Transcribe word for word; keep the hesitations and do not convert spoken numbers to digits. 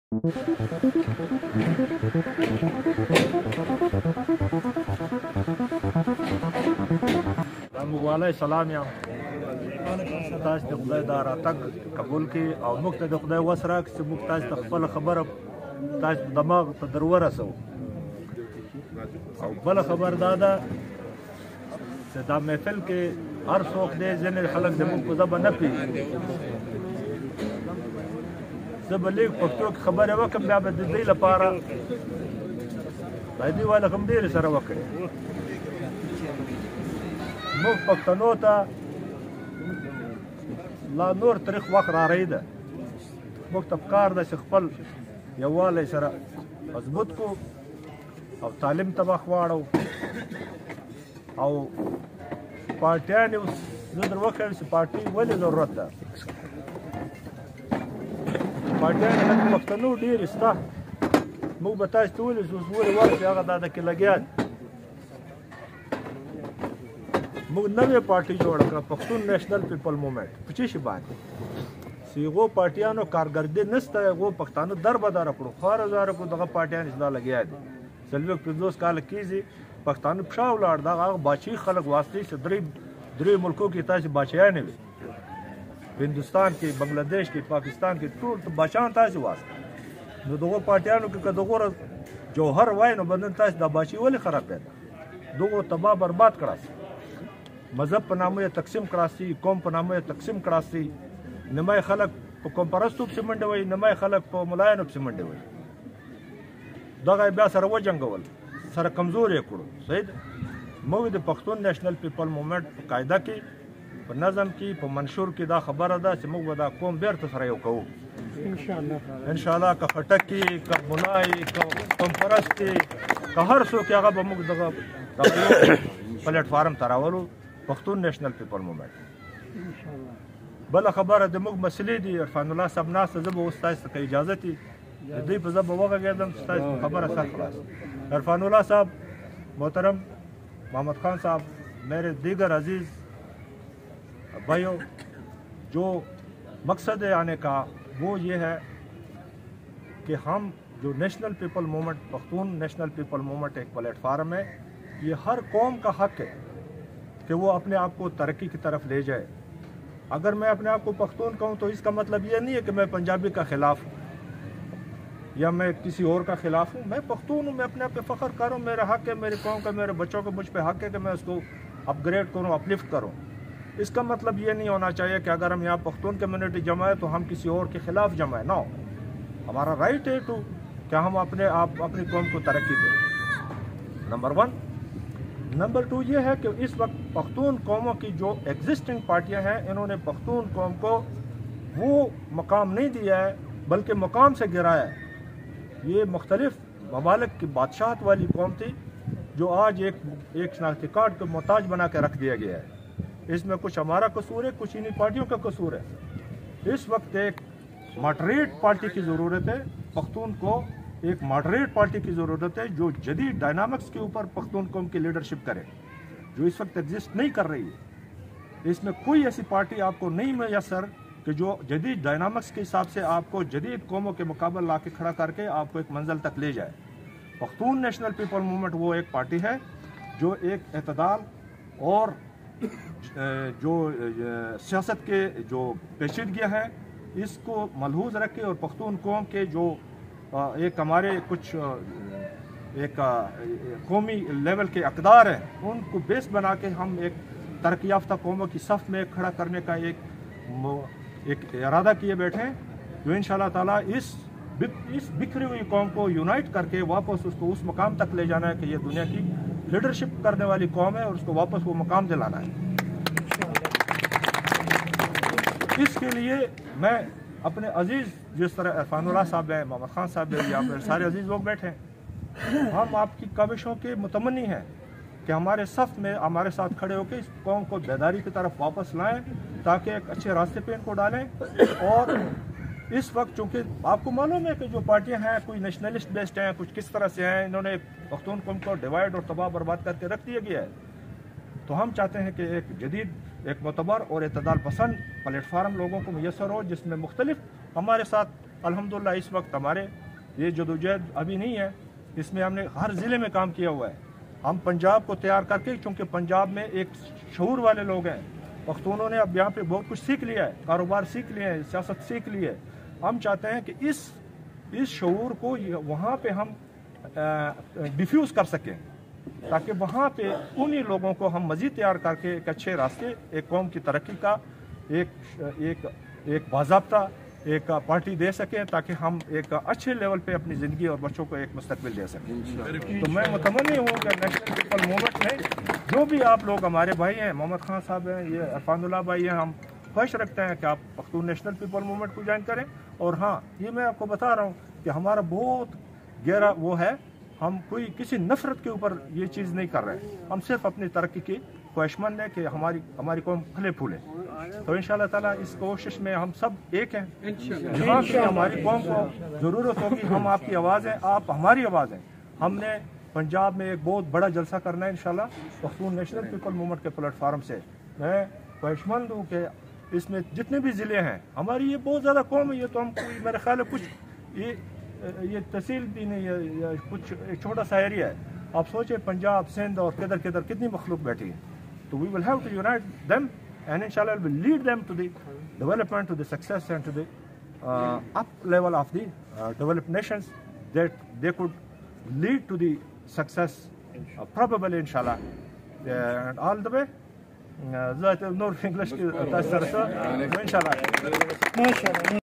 موږ سلام یم تاسو د خدای دا راتګ قبول کړي او موږ ته د خدای وس راکړي چې موږ تاسو ته خپله خبره تاسو دماغ ته در ورسوو. او بله خبر دا ده چې دا محفل کې هر څوک دی ځینې خلک د موږ په ژبه نه پوهېږي. زه به لږ پښتو کې خبرې وکړم بیا به د دې لپاره دې والا هم ډېرې سره وکړې. موږ پښتنو ته لا نور تاریخ وخت رارهی ده. موږ ته پکار ده چې خپل یووالی سره مضبوط کړو او تعلیم ته مخ واړو. او پارټیان یې اوس زه در وښیم چې پارټي ولې ضرورت ده. پارټیان لکه پښتنو ډېرې شته. موږ به تاسو ته وویل چې اوس ولې وخت چې هغه دا ده کې لګیا دي. موږ نوې پارټي جوړه کړه پښتون نیشنل پیپل موومنټ. په څه شي باندې چې هغو پارټیانو کارګردي نشته هغو پښتانه در بداره کړو. خار هزاره کړو دغه پارټیان چې دا لګیا دي. څلوېښت پنځوس کاله کېږي پښتانه پښه ولاړ دغه هغه باچي خلک واسطې چې درې درې ملکو کې تاسې باچیانې وي. هندوستان کې بنګلادیش کې پاکستان کې ټول باچیان تاسې واسطه. نو دغو پارټیانو کې که دغو جوهر وای نو بدن تاسې دا باچي ولې خراب کړی. دغو تباه برباد کړه سي. مذهب په نامه یې تقسیم کړه سي. قوم په نامه یې تقسیم کړه سي. نیمای خلک په قوم پرستو پسې منډې وایي نیمای خلک په ملایانو پسې منډې وایي. دغه بیا سره وجنګول سره کمزور یې کړو. صحیح ده. موږ د پښتون نیشنل پیپل موومنټ په قاعده کې په نظم کې په منشور کې دا خبره ده چې موږ به دا قوم بیرته سره یو کوو انشاءالله. که خټک کې که ملای که قوم پرست کې که هر څوک هغه به موږ دغه پلیټ فارم ته راولو پښتون نیشنل پیپل موومنټ. بله خبره د موږ مسلې دي. عرفان الله صاحب ناسته زه به اوس تاسو ته که اجازت وي د دوی په ژبه وغږېدم چې تاسو خبره سر خلاص. عرفان اللہ صاحب محترم محمد خان صاحب میرے دیگر عزیز بھائیوں جو مقصد ہے آنے کا وہ یہ ہے کہ ہم جو national people movement Pakhtun national people movement ایک پلیٹ فارم ہے. یہ ہر قوم کا حق ہے کہ وہ اپنے آپ کو ترقی کی طرف لے جائے. اگر میں اپنے آپ کو پختون کہوں تو اس کا مطلب یہ نہیں ہے کہ میں پنجابی کا خلاف ہوں یا میں کسی اور کا خلاف ہوں. میں پختون ہوں. میں اپنے آپ پہ فخر کروں. میرا حق ہے میری قوم کا میرے بچوں کا مجھ پہ حق ہے کہ میں اس کو اپ گریڈ کروں اپ لفٹ کروں. اس کا مطلب یہ نہیں ہونا چاہیے کہ اگر ہم یہاں پختون کمیونٹی جمع ہے تو ہم کسی اور کے خلاف جمع ہے. نو ہمارا رائٹ ہے ٹو کہ ہم اپنے آپ اپنی قوم کو ترقی دیں. Number one. نمبر ٹو یہ ہے کہ اس وقت پختون قوموں کی جو ایگزسٹنگ پارٹیاں ہیں انہوں نے پختون قوم کو وہ مقام نہیں دیا ہے بلکہ مقام سے گرایا ہے. یہ مختلف ممالک کی بادشاہت والی قوم تھی جو آج ایک ایک شناختی کارڈ کو محتاج بنا کے رکھ دیا گیا ہے. اس میں کچھ ہمارا قصور ہے کچھ انہی پارٹیوں کا قصور ہے. اس وقت ایک ماڈریٹ پارٹی کی ضرورت ہے. پختون کو ایک ماڈریٹ پارٹی کی ضرورت ہے جو جدید ڈائنامکس کے اوپر پختون قوم کی لیڈرشپ کرے جو اس وقت ایگزسٹ نہیں کر رہی ہے. اس میں کوئی ایسی پارٹی آپ کو نہیں میسر کہ جو جدید ڈائنامکس کے حساب سے آپ کو جدید قوموں کے مقابل لا کے کھڑا کر کے آپ کو ایک منزل تک لے جائے. پختون نیشنل پیپل موومنٹ وہ ایک پارٹی ہے جو ایک اعتدال اور جو سیاست کے جو پیچیدگیاں ہیں اس کو ملحوظ رکھے اور پختون قوم کے جو ایک ہمارے کچھ ایک قومی لیول کے اقدار ہیں ان کو بیس بنا کے ہم ایک ترقی یافتہ قوموں کی صف میں کھڑا کرنے کا ایک ایک ارادہ کیے بیٹھے ہیں جو انشاءاللہ تعالیٰ اس اس بکھری ہوئی قوم کو یونائٹ کر کے واپس اس کو اس مقام تک لے جانا ہے کہ یہ دنیا کی لیڈرشپ کرنے والی قوم ہے اور اس کو واپس وہ مقام دلانا ہے. اس کے لیے میں اپنے عزیز جس طرح عرفان اللہ صاحب ہیں محمد خان صاحب ہیں یا پھر سارے عزیز لوگ بیٹھے ہیں ہم آپ کی کاوشوں کے متمنی ہیں کہ ہمارے صف میں ہمارے ساتھ کھڑے ہو کے اس قوم کو بیداری کی طرف واپس لائیں تاکہ ایک اچھے راستے پہ ان کو ڈالیں. اور اس وقت چونکہ آپ کو معلوم ہے کہ جو پارٹیاں ہیں کوئی نیشنلسٹ بیسڈ ہیں کچھ کس طرح سے ہیں انہوں نے پختون قوم کو ڈیوائڈ اور تباہ برباد کر کے رکھ دیا گیا ہے. تو ہم چاہتے ہیں کہ ایک جدید ایک معتبر اور اعتدال پسند پلیٹ فارم لوگوں کو میسر ہو جس میں مختلف ہمارے ساتھ अल्हम्दुलिल्लाह इस वक्त हमारे ये जदोजहद अभी नहीं है, इसमें हमने हर ज़िले में काम किया हुआ है। हम पंजाब को तैयार करके, चूँकि पंजाब में एक शऊर वाले लोग हैं, पख्तूनों ने अब यहाँ पे बहुत कुछ सीख लिया है, कारोबार सीख लिया है, सियासत सीख ली है। हम चाहते हैं कि इस इस शऊर को वहाँ पे हम डिफ्यूज़ कर सकें, ताकि वहाँ पे उन्हीं लोगों को हम मज़ीद तैयार करके एक अच्छे रास्ते, एक कौम की तरक्की का एक एक एक बाज़ाब्ता एक पार्टी दे सकें, ताकि हम एक अच्छे लेवल पे अपनी ज़िंदगी और बच्चों को एक मुस्तकबिल दे सकें। तो मैं मुतमन्नी हूँ कि नेशनल पीपल मूवमेंट में जो भी आप लोग हमारे भाई हैं, मोहम्मद खान साहब हैं, ये अरफानुल्लाह भाई हैं, हम ख्वाहिश रखते हैं कि आप पख्तून नेशनल पीपल मूवमेंट को ज्वाइन करें। और हाँ, ये मैं आपको बता रहा हूँ कि हमारा बहुत गहरा वो है, हम कोई किसी नफरत के ऊपर ये चीज़ नहीं कर रहे, हम सिर्फ अपनी तरक्की की ख्वाहिशमंद है कि हमारी हमारी कौम फले फूले। तो इंशाअल्लाह ताला इस कोशिश में हम सब एक हैं। जहाँ भी हमारी कौम को ज़रूरत होगी, हम आपकी आवाज़ हैं, आप हमारी आवाज़ हैं। हमने पंजाब में एक बहुत बड़ा जलसा करना है इंशाअल्लाह पख्तून नेशनल पीपल मूवमेंट के प्लेटफार्म से। मैं ख्वाहिशमंद हूँ कि इसमें जितने भी ज़िले हैं, हमारी ये बहुत ज़्यादा कौम है, ये तो हम कोई मेरे ख्याल है कुछ ये ये तहसील भी नहीं है, या कुछ एक छोटा सा एरिया है। आप सोचें पंजाब, सिंध और किधर किधर कितनी मखलूक बैठी है। तो we will have to unite them and इंशाल्लाह will lead them to the development, to the success and to the up level of the developed nations, that they could lead to the success probably inshallah and all the way ذات نور انग्लिश की इंशाल्लाह।